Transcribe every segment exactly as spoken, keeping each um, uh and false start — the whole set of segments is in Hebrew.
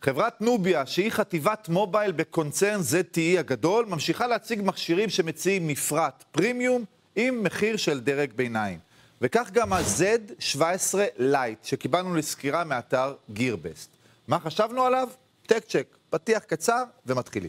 חברת נוביה, שהיא חטיבת מובייל בקונצרן זד טי אי הגדול, ממשיכה להציג מכשירים שמציעים מפרט פרימיום עם מחיר של דרג ביניים. וכך גם ה-זד שבע עשרה לייט, שקיבלנו לסקירה מאתר גירבסט. מה חשבנו עליו? טק צ'ק, פתיח קצר ומתחילים.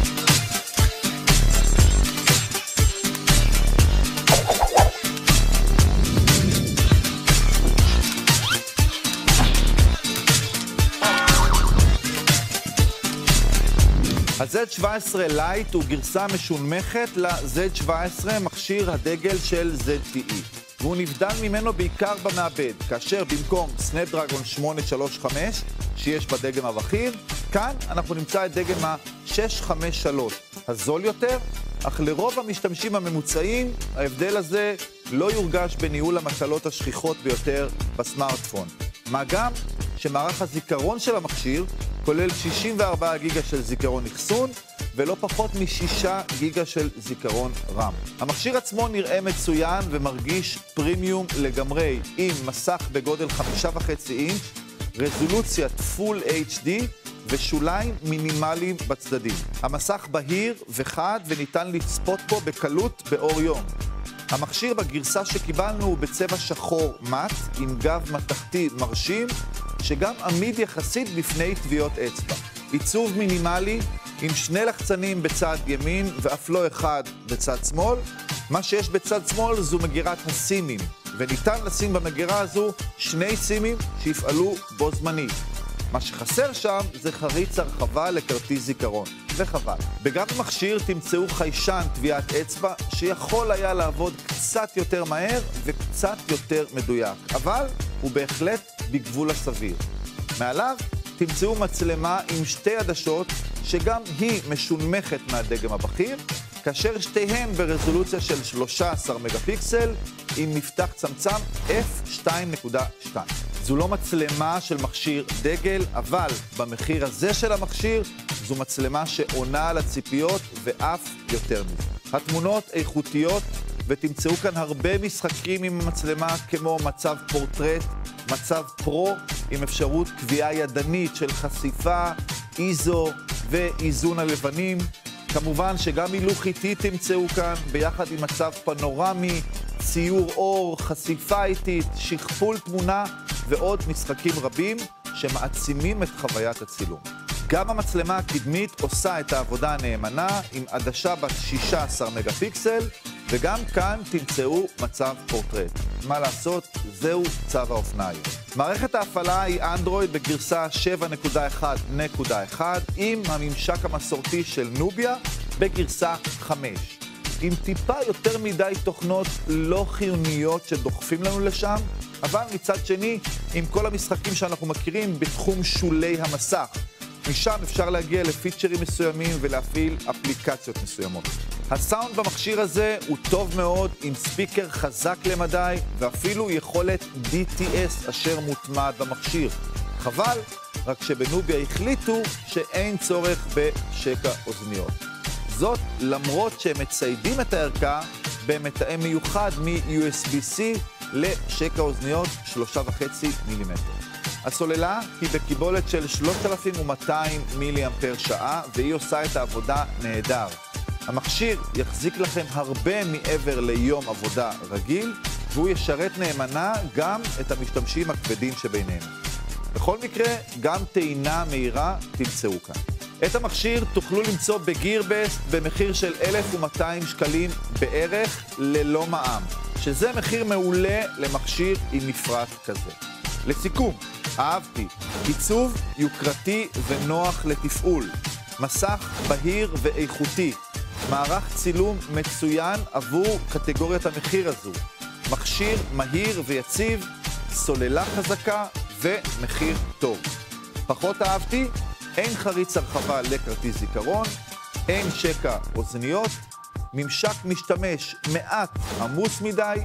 ה-זד שבע עשרה לייט הוא גרסה משונמכת ל-זד שבע עשרה, מכשיר הדגל של זד טי אי. והוא נבדל ממנו בעיקר במעבד, כאשר במקום סנאפדרגון שמונה שלוש חמש, שיש בדגם הבכיר, כאן אנחנו נמצא את דגם ה-שש חמש שלוש, הזול יותר, אך לרוב המשתמשים הממוצעים, ההבדל הזה לא יורגש בניהול המטלות השכיחות ביותר בסמארטפון. מה גם שמערך הזיכרון של המכשיר כולל שישים וארבעה גיגה של זיכרון אחסון, ולא פחות משישה גיגה של זיכרון רם. המכשיר עצמו נראה מצוין ומרגיש פרימיום לגמרי, עם מסך בגודל חמישה וחצי אינץ', רזולוציית פול אייץ' די ושוליים מינימליים בצדדים. המסך בהיר וחד וניתן לצפות פה בקלות באור יום. המכשיר בגרסה שקיבלנו הוא בצבע שחור מט, עם גב מתכתי מרשים, שגם עמיד יחסית בפני טביעות אצבע. עיצוב מינימלי, עם שני לחצנים בצד ימין ואף לא אחד בצד שמאל. מה שיש בצד שמאל זו מגירת הסימים, וניתן לשים במגירה הזו שני סימים שיפעלו בו זמנית. מה שחסר שם זה חריץ הרחבה לכרטיס זיכרון, וחבל. בגב המכשיר תמצאו חיישן טביעת אצבע שיכול היה לעבוד קצת יותר מהר וקצת יותר מדויק, אבל הוא בהחלט בגבול הסביר. מעליו תמצאו מצלמה עם שתי עדשות שגם היא משונמכת מהדגם הבכיר, כאשר שתיהן ברזולוציה של שלושה עשר מגה פיקסל עם מפתח צמצם אף שתיים נקודה שתיים. זו לא מצלמה של מכשיר דגל, אבל במחיר הזה של המכשיר זו מצלמה שעונה על הציפיות ואף יותר מזה. התמונות איכותיות, ותמצאו כאן הרבה משחקים עם המצלמה כמו מצב פורטרט, מצב פרו עם אפשרות קביעה ידנית של חשיפה, איזו ואיזון הלבנים. כמובן שגם הילוך איטי תמצאו כאן ביחד עם מצב פנורמי, ציור אור, חשיפה איטית, שכפול תמונה ועוד משחקים רבים שמעצימים את חוויית הצילום. גם המצלמה הקדמית עושה את העבודה הנאמנה עם עדשה בת שישה עשר מגה פיקסל, וגם כאן תמצאו מצב פורטרט. מה לעשות? זהו צו האופנה היום. מערכת ההפעלה היא אנדרואיד בגרסה שבע נקודה אחת נקודה אחת עם הממשק המסורתי של נוביה בגרסה חמש. עם טיפה יותר מדי תוכנות לא חיוניות שדוחפים לנו לשם, אבל מצד שני עם כל המשחקים שאנחנו מכירים בתחום שולי המסך. משם אפשר להגיע לפיצ'רים מסוימים ולהפעיל אפליקציות מסוימות. הסאונד במכשיר הזה הוא טוב מאוד, עם ספיקר חזק למדי ואפילו יכולת די טי אס אשר מוטמעת במכשיר. חבל, רק שבנוביה החליטו שאין צורך בשקע אוזניות. זאת למרות שהם מציידים את הערכה במתאם מיוחד מ-יו אס בי סי לשקע אוזניות שלושה וחצי מילימטר. הסוללה היא בקיבולת של שלושת אלפים ומאתיים מילי אמפר שעה, והיא עושה את העבודה נהדר. המכשיר יחזיק לכם הרבה מעבר ליום עבודה רגיל, והוא ישרת נאמנה גם את המשתמשים הכבדים שבינינו. בכל מקרה, גם טעינה מהירה תמצאו כאן. את המכשיר תוכלו למצוא בגירבסט במחיר של אלף ומאתיים שקלים בערך ללא מע"מ, שזה מחיר מעולה למכשיר עם מפרט כזה. לסיכום, אהבתי, עיצוב יוקרתי ונוח לתפעול, מסך בהיר ואיכותי, מערך צילום מצוין עבור קטגוריית המחיר הזו, מכשיר מהיר ויציב, סוללה חזקה ומחיר טוב. פחות אהבתי, אין חריץ הרחבה לכרטיס זיכרון, אין שקע אוזניות, ממשק משתמש מעט עמוס מדי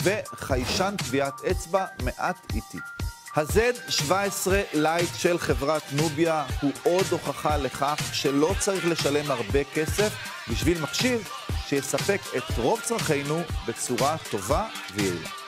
וחיישן טביעת אצבע מעט איטי. ה-זד שבע עשרה לייט של חברת נוביה הוא עוד הוכחה לכך שלא צריך לשלם הרבה כסף בשביל מכשיר שיספק את רוב צרכינו בצורה טובה ויעילה.